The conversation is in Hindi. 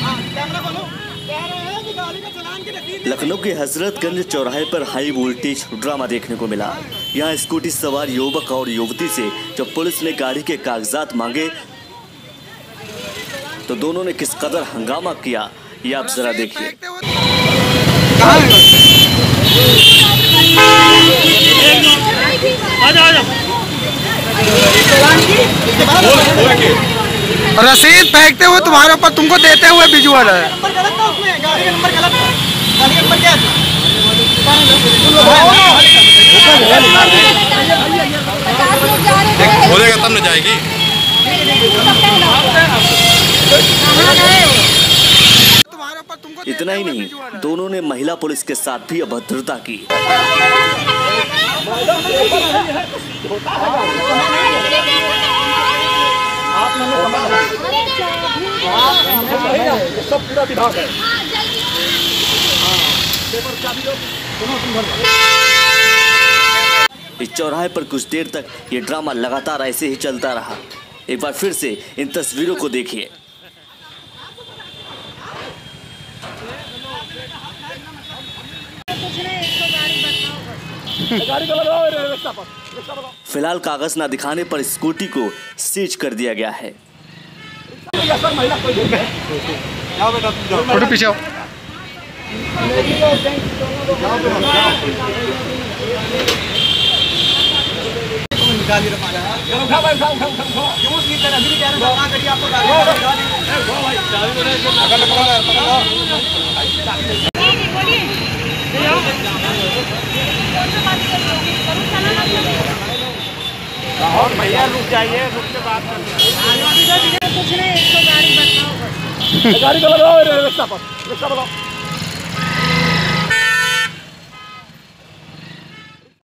लखनऊ के हजरतगंज चौराहे पर हाई वोल्टेज ड्रामा देखने को मिला। यहाँ स्कूटी सवार युवक और युवती से जब पुलिस ने गाड़ी के कागजात मांगे तो दोनों ने किस कदर हंगामा किया, ये आप जरा देखिए। रसीद फेंकते हुए तुम्हारे ऊपर, तुमको देते हुए विजुअल है। बोलेगा तब न जाएगी। इतना ही नहीं, दोनों ने महिला पुलिस के साथ भी अभद्रता की। इस चौराहे पर कुछ देर तक ये ड्रामा लगातार ऐसे ही चलता रहा। एक बार फिर से इन तस्वीरों को देखिए। फिलहाल कागज न दिखाने पर स्कूटी को सीज कर दिया गया है। फोटो पीछे आओ। और भैया रुक जाइए, रुक के बात करते हैं। कुछ नहीं, इसको गाड़ी बताओ। गाड़ी को लगाओ, रिक्शा पर लगाओ।